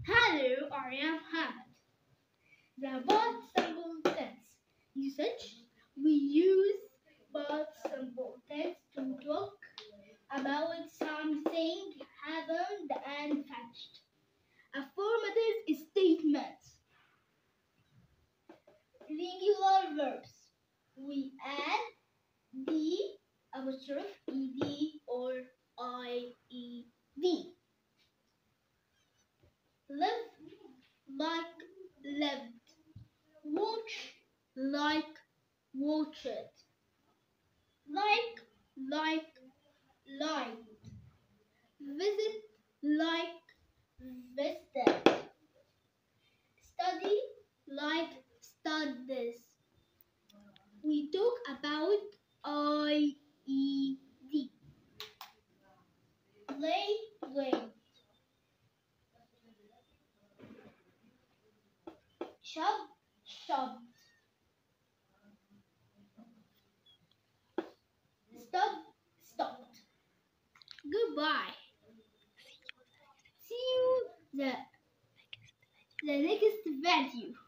Hello, I am Mohamed. The both simple tense usage. We use both simple tense to talk about something happened and finished. Affirmative statements. Regular verbs. We add the apostrophe ed or ied. Live like lived. Watch like watched. Like liked. Visit like visited. Study like studies. We talk about IED. Play played. Shop shopped. Stop stopped. Goodbye. See you the next video.